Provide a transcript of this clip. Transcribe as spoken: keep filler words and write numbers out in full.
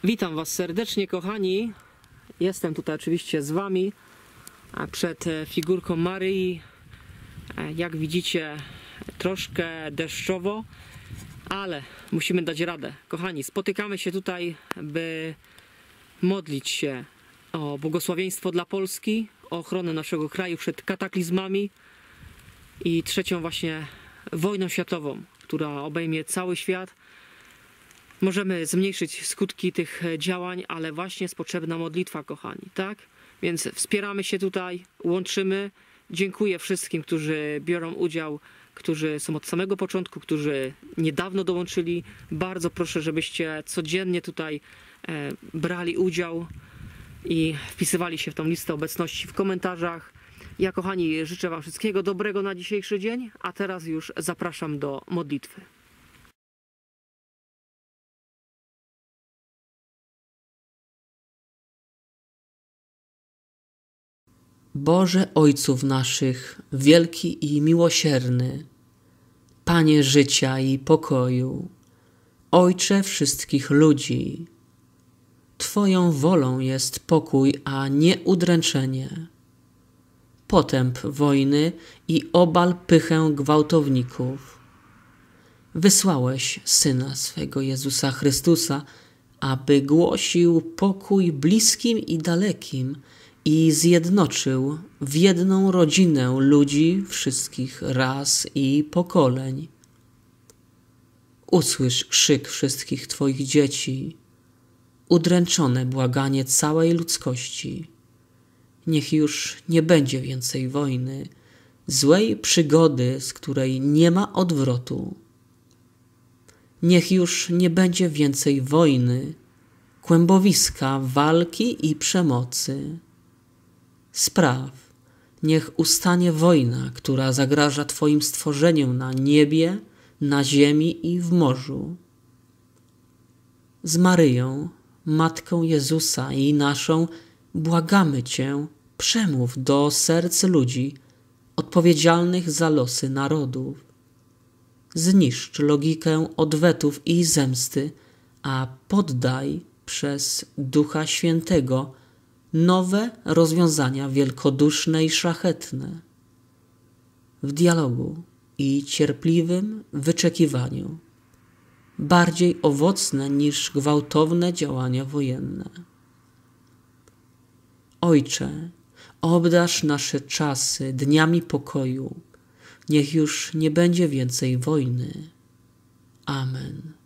Witam Was serdecznie, kochani. Jestem tutaj oczywiście z Wami przed figurką Maryi. Jak widzicie, troszkę deszczowo, ale musimy dać radę. Kochani, spotykamy się tutaj, by modlić się o błogosławieństwo dla Polski, o ochronę naszego kraju przed kataklizmami i trzecią właśnie wojną światową, która obejmie cały świat. Możemy zmniejszyć skutki tych działań, ale właśnie jest potrzebna modlitwa, kochani, tak? Więc wspieramy się tutaj, łączymy. Dziękuję wszystkim, którzy biorą udział, którzy są od samego początku, którzy niedawno dołączyli. Bardzo proszę, żebyście codziennie tutaj e, brali udział i wpisywali się w tą listę obecności w komentarzach. Ja, kochani, życzę Wam wszystkiego dobrego na dzisiejszy dzień, a teraz już zapraszam do modlitwy. Boże Ojców naszych, wielki i miłosierny, Panie życia i pokoju, Ojcze wszystkich ludzi, Twoją wolą jest pokój, a nie udręczenie, potęp wojny i obal pychę gwałtowników. Wysłałeś Syna swego Jezusa Chrystusa, aby głosił pokój bliskim i dalekim, i zjednoczył w jedną rodzinę ludzi wszystkich ras i pokoleń. Usłysz krzyk wszystkich Twoich dzieci, udręczone błaganie całej ludzkości. Niech już nie będzie więcej wojny, złej przygody, z której nie ma odwrotu. Niech już nie będzie więcej wojny, kłębowiska walki i przemocy. Spraw, niech ustanie wojna, która zagraża Twoim stworzeniom na niebie, na ziemi i w morzu. Z Maryją, Matką Jezusa i naszą, błagamy Cię, przemów do serc ludzi odpowiedzialnych za losy narodów. Zniszcz logikę odwetów i zemsty, a poddaj przez Ducha Świętego nowe rozwiązania wielkoduszne i szlachetne. W dialogu i cierpliwym wyczekiwaniu, bardziej owocne niż gwałtowne działania wojenne. Ojcze, obdarz nasze czasy dniami pokoju, niech już nie będzie więcej wojny. Amen.